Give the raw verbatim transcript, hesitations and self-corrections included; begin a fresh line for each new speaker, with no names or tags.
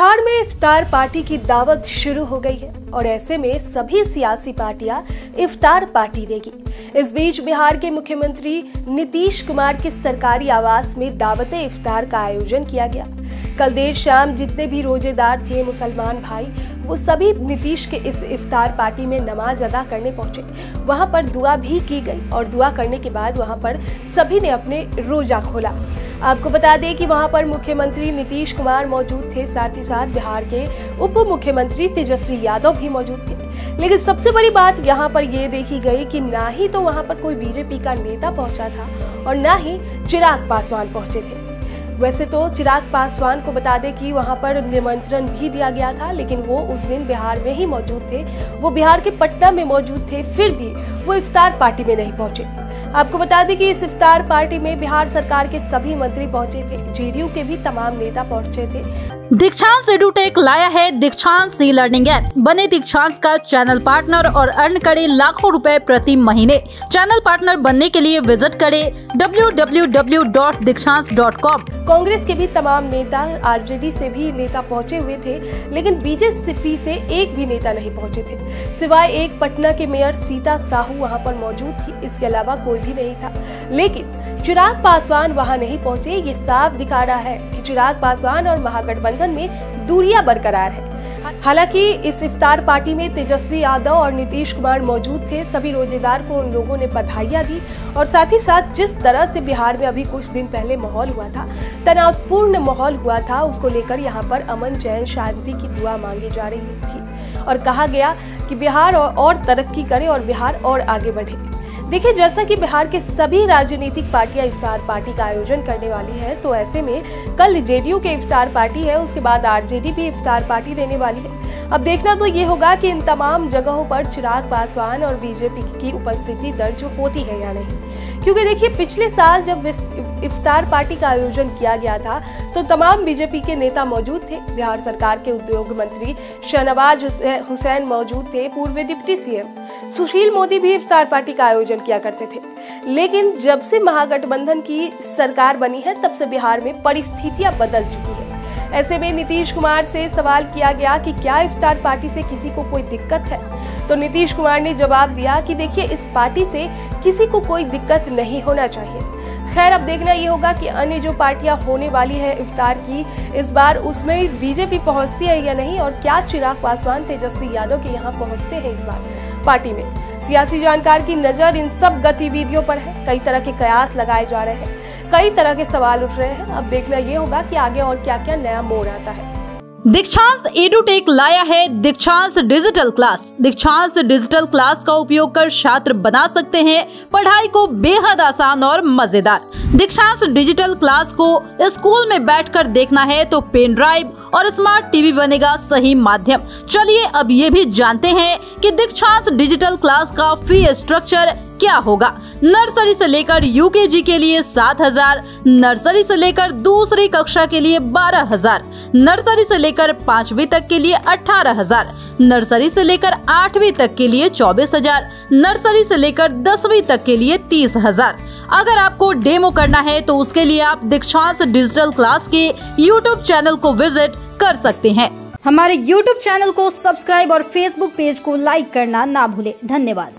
बिहार में इफ्तार पार्टी की दावत शुरू हो गई है और ऐसे में सभी सियासी पार्टियां इफ्तार पार्टी देगी। इस बीच बिहार के मुख्यमंत्री नीतीश कुमार के सरकारी आवास में दावत इफ्तार का आयोजन किया गया। कल देर शाम जितने भी रोजेदार थे मुसलमान भाई, वो सभी नीतीश के इस इफ्तार पार्टी में नमाज अदा करने पहुंचे। वहां पर दुआ भी की गई और दुआ करने के बाद वहां पर सभी ने अपने रोजा खोला। आपको बता दें कि वहां पर मुख्यमंत्री नीतीश कुमार मौजूद थे, साथ ही साथ बिहार के उप मुख्यमंत्री तेजस्वी यादव भी मौजूद थे। लेकिन सबसे बड़ी बात यहां पर यह देखी गई कि ना ही तो वहां पर कोई बीजेपी का नेता पहुंचा था और ना ही चिराग पासवान पहुंचे थे। वैसे तो चिराग पासवान को बता दें कि वहां पर निमंत्रण भी दिया गया था, लेकिन वो उस दिन बिहार में ही मौजूद थे। वो बिहार के पटना में मौजूद थे, फिर भी वो इफ्तार पार्टी में नहीं पहुंचे। आपको बता दें कि इस इफ्तार पार्टी में बिहार सरकार के सभी मंत्री पहुंचे थे, जेडीयू के भी तमाम नेता पहुंचे थे।
दीक्षांत एडुटेक लाया है दीक्षांत सी लर्निंग ऐप। बने दीक्षांत का चैनल पार्टनर और अर्न करे लाखों रुपए प्रति महीने। चैनल पार्टनर बनने के लिए विजिट करें W W W dot Dikshant dot com.
Congress के भी तमाम नेता, आरजेडी से भी नेता पहुंचे हुए थे, लेकिन बीजेपी से एक भी नेता नहीं पहुंचे थे, सिवाय एक पटना के मेयर सीता साहू वहां पर मौजूद थी। इसके अलावा कोई भी नहीं था। लेकिन चिराग पासवान वहां नहीं पहुंचे। ये साफ दिखा रहा है कि चिराग पासवान और महागठबंधन में दूरियां बरकरार है। हालांकि इस इफ्तार पार्टी में तेजस्वी यादव और नीतीश कुमार मौजूद थे। सभी रोजेदार को उन लोगों ने बधाइयां दी और साथ ही साथ जिस तरह से बिहार में अभी कुछ दिन पहले माहौल हुआ था, तनावपूर्ण माहौल हुआ था, उसको लेकर यहाँ पर अमन चैन शांति की दुआ मांगी जा रही थी और कहा गया कि बिहार और तरक्की करे और बिहार और आगे बढ़े। देखिए, जैसा कि बिहार के सभी राजनीतिक पार्टियां इफ्तार पार्टी का आयोजन करने वाली है, तो ऐसे में कल जेडीयू के इफ्तार पार्टी है, उसके बाद आरजेडी भी इफ्तार पार्टी देने वाली है। अब देखना तो ये होगा कि इन तमाम जगहों पर चिराग पासवान और बीजेपी की उपस्थिति दर्ज होती है या नहीं, क्योंकि देखिए पिछले साल जब इफ्तार पार्टी का आयोजन किया गया था तो तमाम बीजेपी के नेता मौजूद थे। बिहार सरकार के उद्योग मंत्री शहनवाज हुसैन मौजूद थे। पूर्व डिप्टी सीएम सुशील मोदी भी इफ्तार पार्टी का आयोजन किया करते थे। लेकिन जब से महागठबंधन की सरकार बनी है, तब से बिहार में परिस्थितियां बदल चुकी है। ऐसे में नीतीश कुमार से सवाल किया गया कि क्या इफ्तार पार्टी से किसी को कोई दिक्कत है, तो नीतीश कुमार ने जवाब दिया कि देखिए, इस पार्टी से किसी को कोई दिक्कत नहीं होना चाहिए। खैर, अब देखना ये होगा कि अन्य जो पार्टियां होने वाली है इफ्तार की, इस बार उसमें बीजेपी पहुंचती है या नहीं, और क्या चिराग पासवान तेजस्वी यादव के यहाँ पहुंचते हैं इस बार पार्टी में। सियासी जानकार की नजर इन सब गतिविधियों पर है। कई तरह के कयास लगाए जा रहे हैं, कई तरह के सवाल उठ रहे हैं। अब देखना ये होगा कि आगे और क्या क्या नया मोड़ आता है।
दीक्षांत एडुटेक लाया है Dikshant digital class. Dikshant digital class का उपयोग कर छात्र बना सकते हैं पढ़ाई को बेहद आसान और मजेदार। दीक्षांत डिजिटल क्लास को स्कूल में बैठकर देखना है तो पेन ड्राइव और स्मार्ट टीवी बनेगा सही माध्यम। चलिए अब ये भी जानते हैं कि दीक्षांत डिजिटल क्लास का फी स्ट्रक्चर क्या होगा। नर्सरी से लेकर यूकेजी के लिए सात हजार, नर्सरी से लेकर दूसरी कक्षा के लिए बारह हजार, नर्सरी से लेकर पांचवी तक के लिए अठारह हजार, नर्सरी से लेकर आठवीं तक के लिए चौबीस हजार, नर्सरी से लेकर दसवीं तक के लिए तीस हजार। अगर आपको डेमो करना है तो उसके लिए आप दीक्षांत डिजिटल क्लास के यूट्यूब चैनल को विजिट कर सकते हैं।
हमारे यूट्यूब चैनल को सब्सक्राइब और फेसबुक पेज को लाइक करना ना भूले। धन्यवाद।